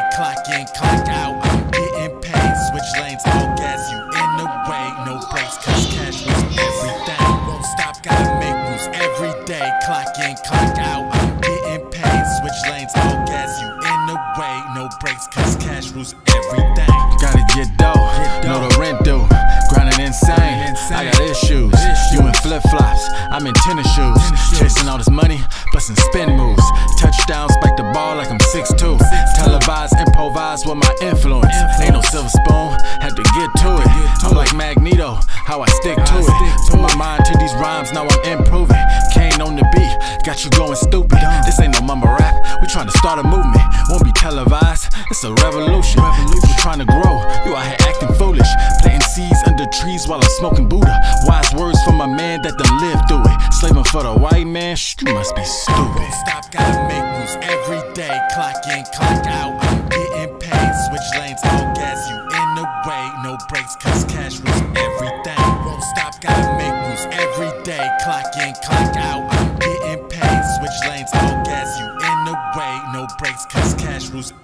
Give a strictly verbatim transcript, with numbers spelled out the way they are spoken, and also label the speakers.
Speaker 1: clock in, clock out. I'm getting paid, switch lanes, all gas, you in the way. No brakes, cause cash was everything. Won't stop, gotta make moves every day. Clock in, clock out. I'm getting paid, switch lanes, all gas, you in the way. No brakes, cause cash rules everything.
Speaker 2: Gotta get dough, know the rent due. Grinding insane, I got issues. You in flip flops, I'm in tennis shoes. Chasing all this money, busting spin moves. Touchdowns, spike the ball like I'm six two. Televised, improvise with my influence. Ain't no silver spoon, had to get to it. I'm like Magneto, how I stick to it. Put my mind to these rhymes, now I'm improving. Kane on the beat, got you going stupid. This ain't no mumble rap, we trying to start a movement. Won't be televised, it's a revolution. People trying to grow, you out here acting foolish. Planting seeds under trees while I'm smoking Buddha. Wise words from a man that done lived through it. Slaving for the white man, shh, you must be stupid.
Speaker 1: Stop, gotta make moves every day. Clock in, clock out. I'm getting paid, switch lanes, all gas, you in the way. No brakes, cause cash rules everything. Won't stop, gotta make moves every day. Clock in, clock out. I'm getting paid, switch lanes, all gas, you in the way. No brakes, cause cash rules